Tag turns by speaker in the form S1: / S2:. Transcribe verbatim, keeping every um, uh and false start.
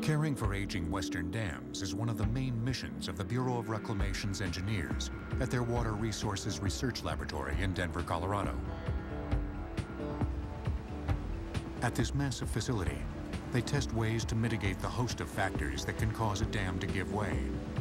S1: Caring for aging Western dams is one of the main missions of the Bureau of Reclamation's engineers at their Water Resources Research Laboratory in Denver, Colorado. At this massive facility, they test ways to mitigate the host of factors that can cause a dam to give way